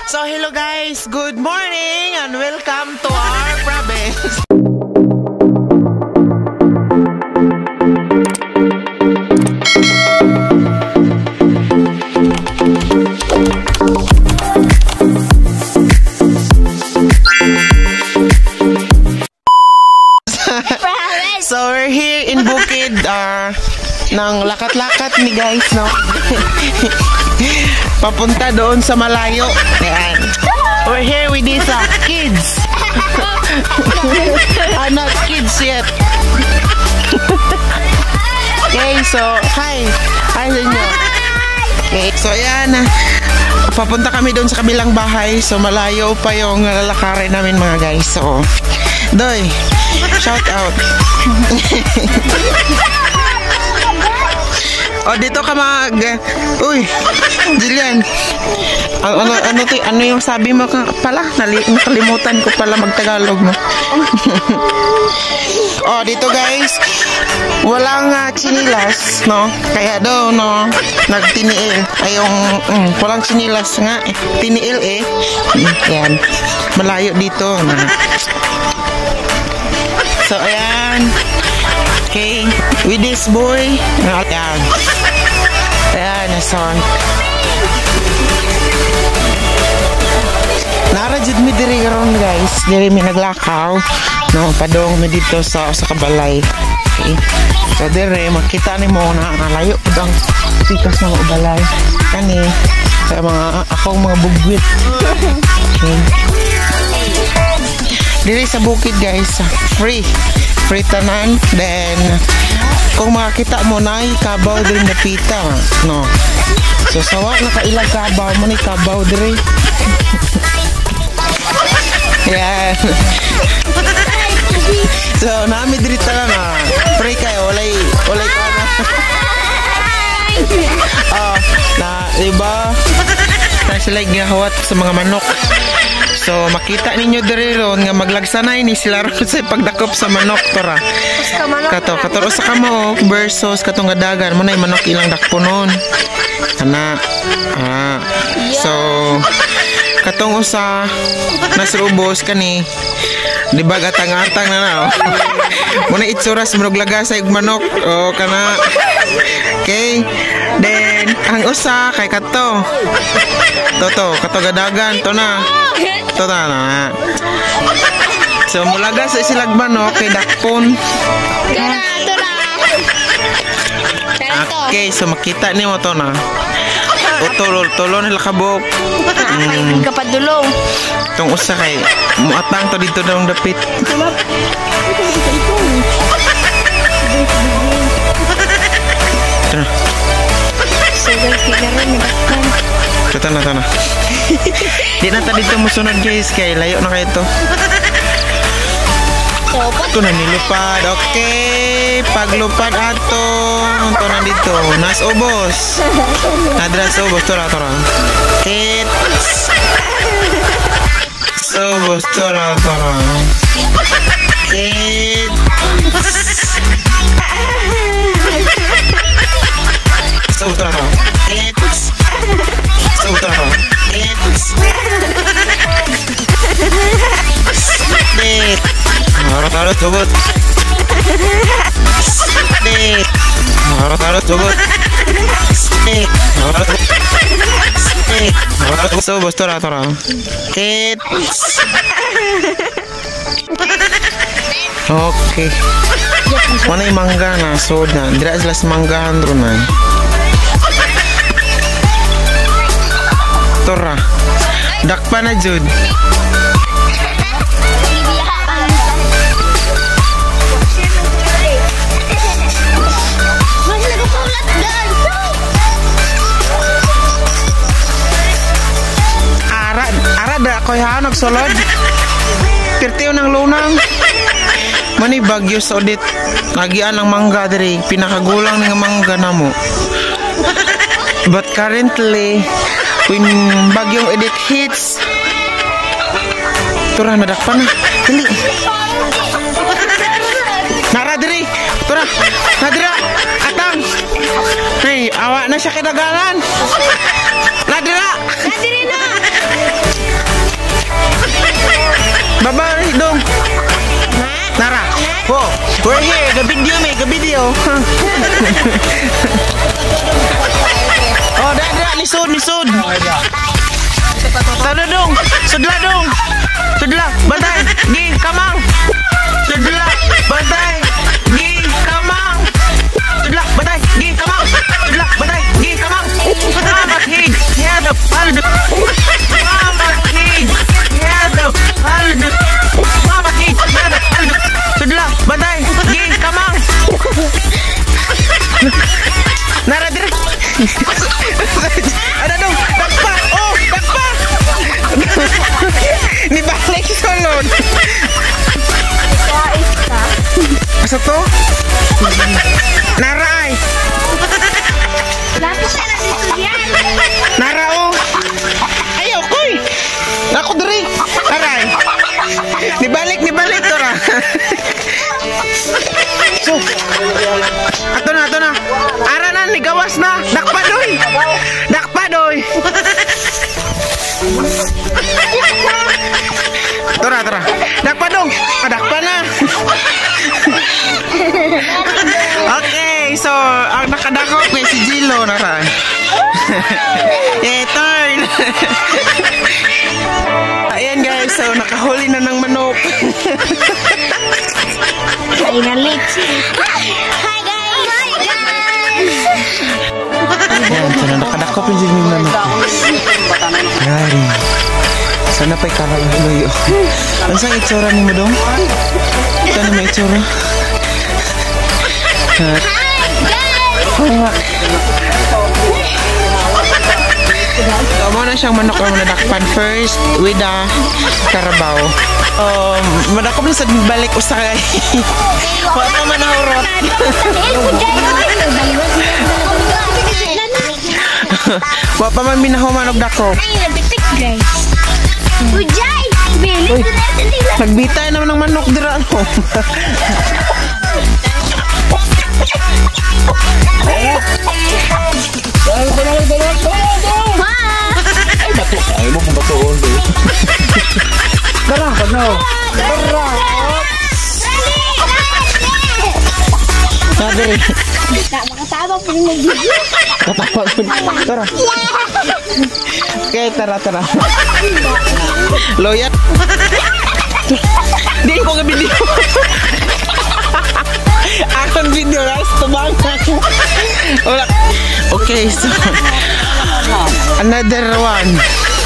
So hello guys, good morning and welcome to our province. So we're here in Bukid ng lakat-lakat ni guys, no? Papunta doon sa malayo. Ayan. We're here with these kids. Not kids yet. Okay, so hi. Hi sa inyo. Okay, so ayan. Papunta kami doon sa kabilang bahay. So malayo pa yung lalakarin namin mga guys. So, Doy, shout out. Oh, dito ka uy, Jillian. Ano yung sabi mo pala? Nakalimutan ko pala magtagalog mo. Oh, dito guys, walang chinilas, no? Kaya daw, no, nagtiniil. Ay, yung walang chinilas nga, tiniil eh. Yan, malayo dito. So, ayan. Okay, with this boy. Ayan. Ayan, son. Narajid mi diri karon guys. Diri mi naglakaw. No, padong mi dito sa kabalay. Okay. So, diri makita ni mo na layo pud ang pikas ng balay. Kani sa akong mga bugwit. Okay. Diri sa bukid guys, free tanan. Then kung makakita mo na kabaw diri na pita, no. So sawa na kailang kabaw mo ni kabaw diri. Yeah. So nami diri tanan na free kayo, walay ka na. Na iba na sila gihawat sa mga manok. So makita ninyo diri ron nga maglagsanay ni sila ron sa pagdakop sa manok tora. Katong sa kamok versus katong gadagan mo na manok ilang dakponon. Ana. So katong usa nasrubos kani di ba gatang-atang na. Mo na itsura sa laga sa manok o kana. Okay. Then ang usa kay kato gadagan to na. Na. So mulaga sa silag manok kay dakpon. Okay, so makita ni mo to na. Utol nila kabok. Kapadulong. Tong usa kay muatang to dito daw dapit. Kita na. Di na tadi ito musunod guys, kay layo na kayo ito. Ito na nilupad. Okay, paglupad ato. Ito na dito. Nas ubos. Nadras ubos. Tora. Hits. Ubos. Tora. Hits. Tora. Hits. Tora. Dek. Harus cobot. Dek. Harus cobot. Dek. Harus cobot. Tora. Hit. Okay. Mana yung mangga na soda? Dira jelas manggahan ron na. Tora. Dakpa na jud. Arada koy ha nagsulod. Pirtiyo ng lunang. Mani bagyo sa audit. Nagian ang mangga diri, pinakagulang ng mangga namo. But currently when bagyong edit hits, tura nadakpa na. Dili. Nara diri. Tura. Nadira. Atang. Hey, awa na siya kidagalan. Nadira. Nadiri na. kayo. Oh, dah, lisod. Tado dong, sudla dong. Sudla, bantay, gi, kamang. Sudla, bantay, gi, kamang. Sudla, bantay, gi, kamang. Sudla, bantay, gi, kamang. Mama hig, head up, haldo. Mama hig, head up, haldo. Mama hig, head up, haldo. Sudla, bantay, gi, kamang. Nara dire. Ada dong, dakpa. Oh, dakpa. Nibalik solon. Asa to? Nara ay. Nara oh. Ayaw koy. Ako diri. Aray. Nibalik to ra. So, ato na. Ara na, nigawas na. Dakpa doy. Tora. Dakpa dong. Dakpa na. Okay, so ang nakadakop kay si Jilo na ra. Turn. Ayan guys, so nakahuli na ng manok. Ay, nalit. Hi guys! Ayan, so nakadakop yung Jilo na manok. Yari. Sana pa'y karang luyo. Ano saan itsura ni mo dong? Saan may itsura? So, na siyang manok ang nadakpan first with the karabaw. Madakop na sa balik usay. Wala pa man nahurot. Wala pa man minahuman og dakop. Ay, nabitik guys. Ujay! Bilis na natin nila. Nagbitay naman ng manok dira ano. Ay mo kung batuon do. Tara, no. Nadiri. Makatama po yung mag-video. Tatapag ko. Tara. Okay, tara. Loyat. Di ko ka-video. Akong video guys, tumang. Okay, so another one.